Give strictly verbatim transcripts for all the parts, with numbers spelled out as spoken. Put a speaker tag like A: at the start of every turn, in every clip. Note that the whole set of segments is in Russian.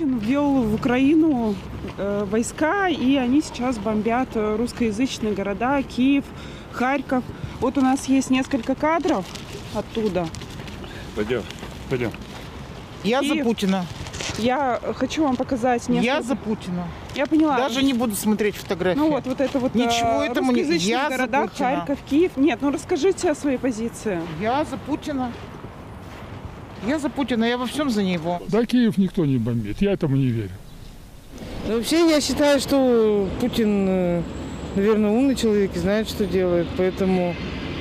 A: Путин ввел в Украину э, войска, и они сейчас бомбят э, русскоязычные города, Киев, Харьков. Вот у нас есть несколько кадров оттуда.
B: Пойдем, пойдем.
C: Я
A: Киев.
C: за Путина.
A: Я хочу вам показать несколько...
C: Я за Путина.
A: Я поняла.
C: Даже не буду смотреть фотографии.
A: Ну вот, вот это вот
C: Ничего
A: э,
C: этому не...
A: русскоязычных
C: Я за
A: городах,
C: Путина.
A: Харьков, Киев. Нет, ну расскажите о своей позиции.
C: Я за Путина. Я за Путина, я во всем за него.
D: Да, Киев никто не бомбит, я этому не верю.
E: Вообще я считаю, что Путин, наверное, умный человек и знает, что делает, поэтому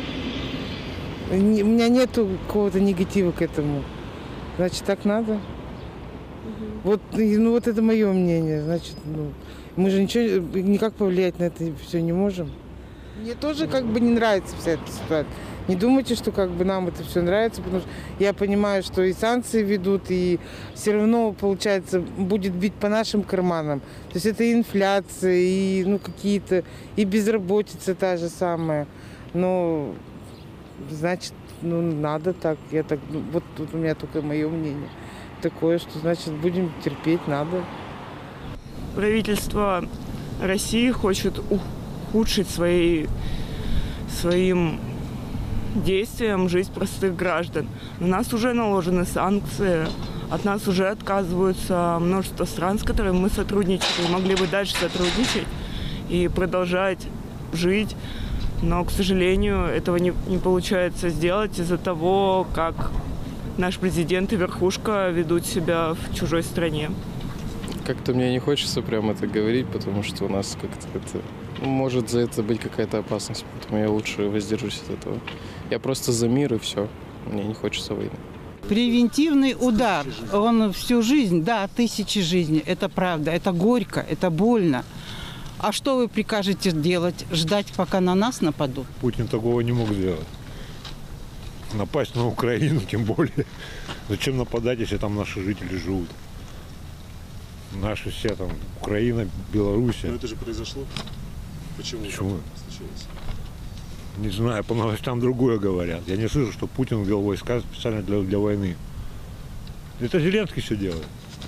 E: у меня нету какого-то негатива к этому. Значит, так надо. Вот, ну, вот это мое мнение. Значит, ну, мы же ничего, никак повлиять на это все не можем. Мне тоже как бы не нравится вся эта ситуация. Не думайте, что как бы нам это все нравится, потому что я понимаю, что и санкции ведут, и все равно, получается, будет бить по нашим карманам. То есть это и инфляция, и ну, какие-то, и безработица та же самая. Но, значит, ну, надо так. Я так, ну, вот тут у меня только мое мнение такое, что, значит, будем терпеть, надо.
F: Правительство России хочет ухудшить свои, своим действиям жизнь простых граждан. На нас уже наложены санкции, от нас уже отказываются множество стран, с которыми мы сотрудничали, могли бы дальше сотрудничать и продолжать жить. Но, к сожалению, этого не, не получается сделать из-за того, как наш президент и верхушка ведут себя в чужой стране.
G: Как-то мне не хочется прям это говорить, потому что у нас как-то это... Может за это быть какая-то опасность, поэтому я лучше воздержусь от этого. Я просто за мир и все. Мне не хочется войны.
H: Превентивный удар. Он всю жизнь, да, тысячи жизней. Это правда, это горько, это больно. А что вы прикажете делать? Ждать, пока на нас нападут?
B: Путин такого не мог сделать. Напасть на Украину, тем более. Зачем нападать, если там наши жители живут? Наши все там, Украина, Белоруссия.
I: Но это же произошло. Почему?
B: Почему?
I: Случилось?
B: Не знаю, по новостям другое говорят. Я не слышу, что Путин ввел войска специально для, для войны. Это Зеленский все делает.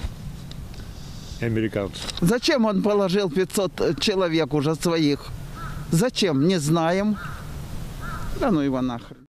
B: И американцы.
J: Зачем он положил пятьсот человек уже своих? Зачем? Не знаем. Да ну его нахрен.